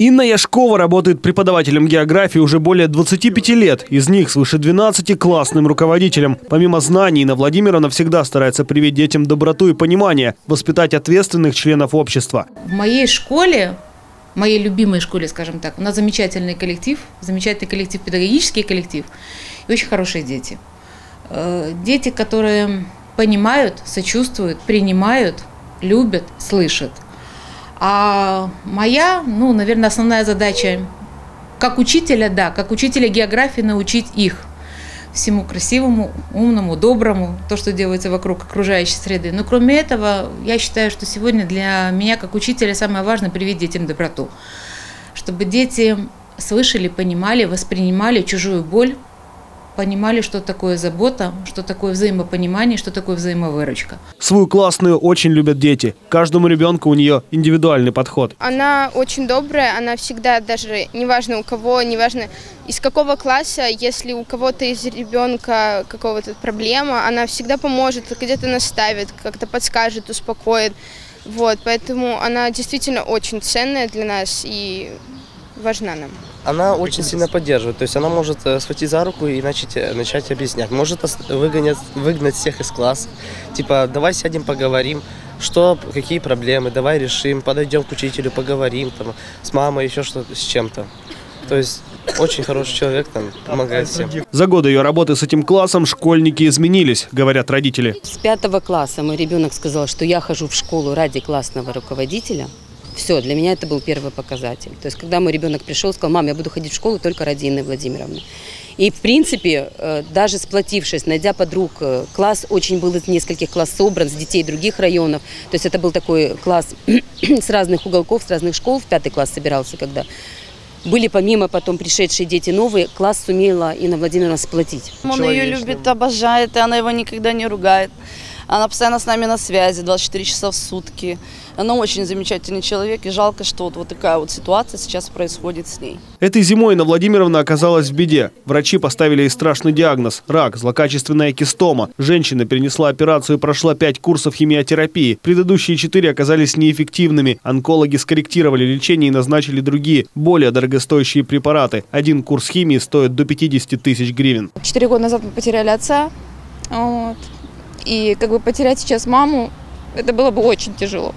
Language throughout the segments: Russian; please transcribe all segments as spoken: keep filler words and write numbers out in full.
Инна Яшкова работает преподавателем географии уже более двадцати пяти лет. Из них свыше двенадцати классным руководителем. Помимо знаний, Инна Владимировна всегда старается привить детям доброту и понимание, воспитать ответственных членов общества. В моей школе, в моей любимой школе, скажем так, у нас замечательный коллектив, замечательный коллектив, педагогический коллектив и очень хорошие дети. Дети, которые понимают, сочувствуют, принимают, любят, слышат. А моя, ну, наверное, основная задача как учителя, да, как учителя географии научить их всему красивому, умному, доброму, то, что делается вокруг окружающей среды. Но кроме этого, я считаю, что сегодня для меня как учителя самое важное привить детям доброту. Чтобы дети слышали, понимали, воспринимали чужую боль, понимали, что такое забота, что такое взаимопонимание, что такое взаимовыручка. Свою классную очень любят дети. Каждому ребенку у нее индивидуальный подход. Она очень добрая, она всегда, даже неважно у кого, неважно из какого класса, если у кого-то из ребенка какого-то проблема, она всегда поможет, где-то наставит, как-то подскажет, успокоит. Вот, поэтому она действительно очень ценная для нас и важна нам. Она очень сильно поддерживает, то есть она может схватить за руку и начать, начать объяснять, может выгонять, выгнать всех из класса, типа давай сядем поговорим, что, какие проблемы, давай решим, подойдем к учителю, поговорим там, с мамой, еще что-то, с чем-то. То есть очень хороший человек, там, помогает всем. За годы ее работы с этим классом школьники изменились, говорят родители. С пятого класса мой ребенок сказал, что я хожу в школу ради классного руководителя. Все, для меня это был первый показатель. То есть, когда мой ребенок пришел, сказал: мам, я буду ходить в школу только ради Инны Владимировны. И, в принципе, даже сплотившись, найдя подруг, класс очень был из нескольких классов собран, с детей других районов. То есть, это был такой класс с разных уголков, с разных школ. В пятый класс собирался, когда были помимо потом пришедшие дети новые, класс сумела Инна Владимировна сплотить. Он ее любит, обожает, и она его никогда не ругает. Она постоянно с нами на связи, двадцать четыре часа в сутки. Она очень замечательный человек, и жалко, что вот, вот такая вот ситуация сейчас происходит с ней. Этой зимой Инна Владимировна оказалась в беде. Врачи поставили ей страшный диагноз – рак, злокачественная кистома. Женщина перенесла операцию и прошла пять курсов химиотерапии. Предыдущие четыре оказались неэффективными. Онкологи скорректировали лечение и назначили другие, более дорогостоящие препараты. Один курс химии стоит до пятидесяти тысяч гривен. Четыре года назад мы потеряли отца. Вот. И как бы потерять сейчас маму, это было бы очень тяжело.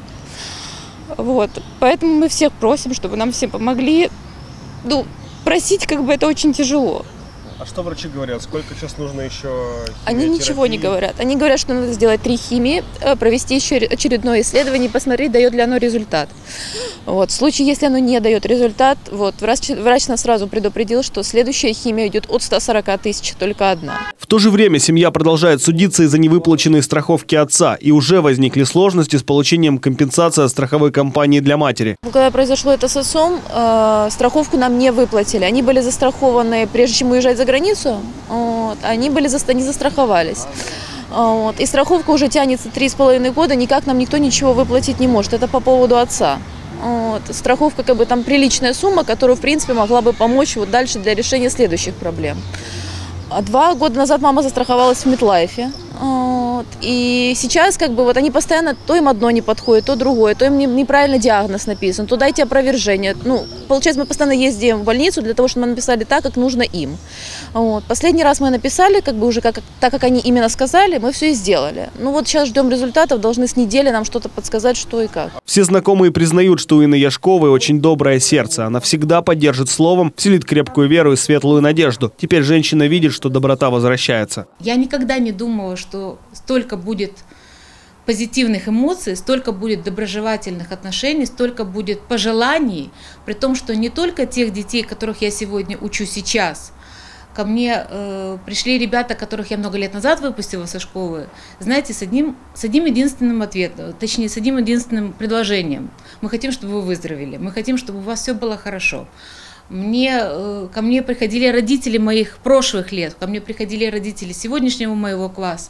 Вот. Поэтому мы всех просим, чтобы нам всем помогли. Ну, просить как бы это очень тяжело. А что врачи говорят? Сколько сейчас нужно еще Они ничего не говорят. Они говорят, что надо сделать три химии, провести еще очередное исследование и посмотреть, дает ли оно результат. Вот. В случае, если оно не дает результат, вот, врач, врач нас сразу предупредил, что следующая химия идет от ста сорока тысяч, только одна. В то же время семья продолжает судиться из-за невыплаченной страховки отца. И уже возникли сложности с получением компенсации от страховой компании для матери. Когда произошло это с отцом, э, страховку нам не выплатили. Они были застрахованы, прежде чем уезжать за границу, вот, они были они застраховались. Вот, и страховка уже тянется три с половиной года, никак нам никто ничего выплатить не может. Это по поводу отца. Вот, страховка как бы там приличная сумма, которая в принципе могла бы помочь вот дальше для решения следующих проблем. А два года назад мама застраховалась в Медлайфе. Вот, и сейчас как бы вот они постоянно, то им одно не подходит, то другое, то им неправильно диагноз написан, то дайте опровержение. Ну, получается, мы постоянно ездим в больницу для того, чтобы мы написали так, как нужно им. Вот. Последний раз мы написали, как бы уже как, так, как они именно сказали, мы все и сделали. Ну вот сейчас ждем результатов, должны с недели нам что-то подсказать, что и как. Все знакомые признают, что у Инны Яшковой очень доброе сердце. Она всегда поддержит словом, вселит крепкую веру и светлую надежду. Теперь женщина видит, что доброта возвращается. Я никогда не думала, что столько будет позитивных эмоций, столько будет доброжелательных отношений, столько будет пожеланий, при том, что не только тех детей, которых я сегодня учу сейчас. Ко мне э, пришли ребята, которых я много лет назад выпустила со школы, знаете, с одним, с одним единственным ответом, точнее, с одним единственным предложением. Мы хотим, чтобы вы выздоровели, мы хотим, чтобы у вас все было хорошо. Мне, э, ко мне приходили родители моих прошлых лет, ко мне приходили родители сегодняшнего моего класса.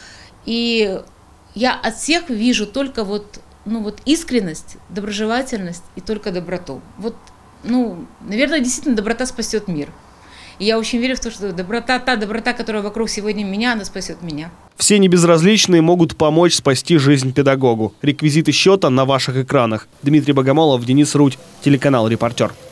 И я от всех вижу только вот, ну вот искренность, доброжелательность и только доброту. Вот, ну, наверное, действительно доброта спасет мир. И я очень верю в то, что доброта, та доброта, которая вокруг сегодня меня, она спасет меня. Все небезразличные могут помочь спасти жизнь педагогу. Реквизиты счета на ваших экранах. Дмитрий Богомолов, Денис Рудь, телеканал «Репортер».